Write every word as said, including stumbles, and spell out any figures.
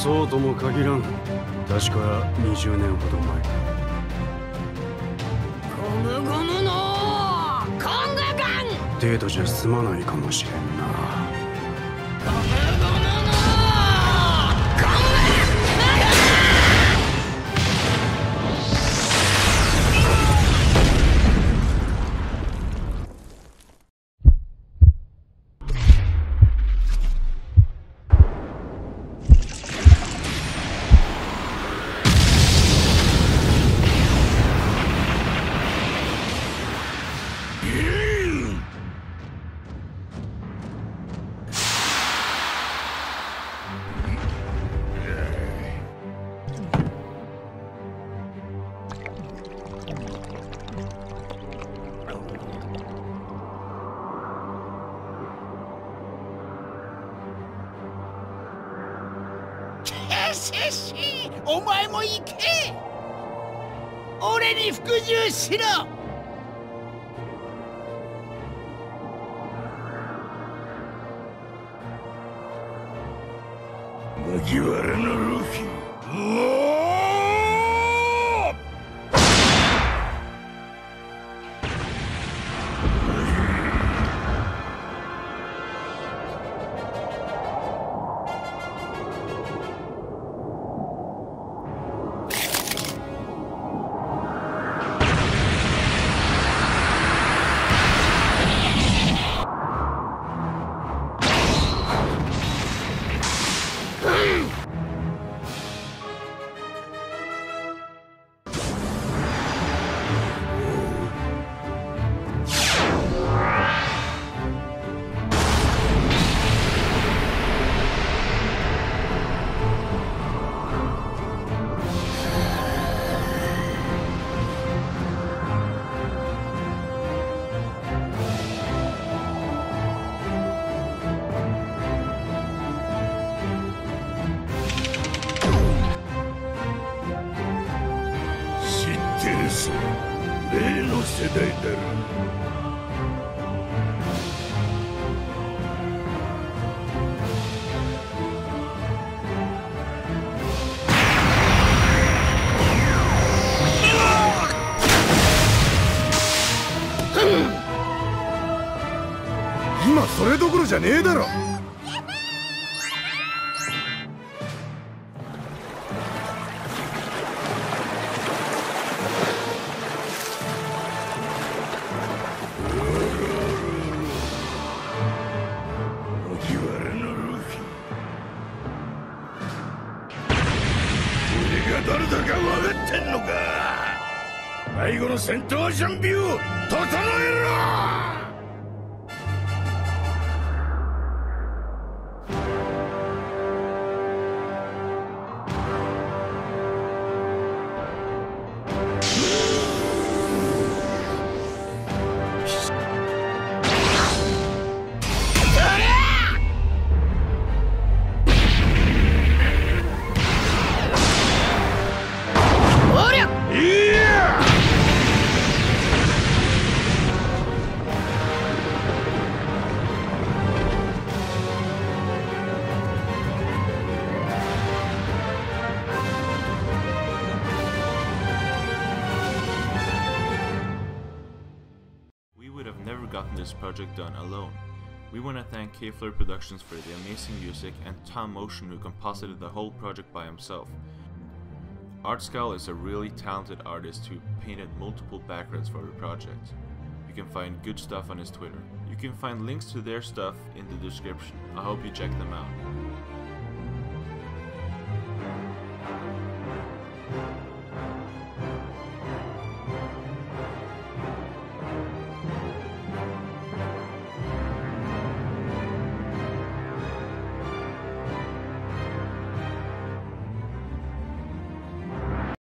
そうとも限らん。確かにじゅうねんほど前。 ゴムゴムのコングガン程度じゃ済まないかもしれんな。 ゴムゴムのコングシシお前も行け。俺に服従しろ。麦わらのルフィ、もう例の世代だろ。 今それどころじゃねえだろ。 誰だか分かってんのか。最後の戦闘準備を整えろ。 Gotten this project done alone. We want to thank K-Flare Productions for the amazing music and Tom Motion who composited the whole project by himself. Artscal is a really talented artist who painted multiple backgrounds for the project. You can find good stuff on his Twitter. You can find links to their stuff in the description. I hope you check them out.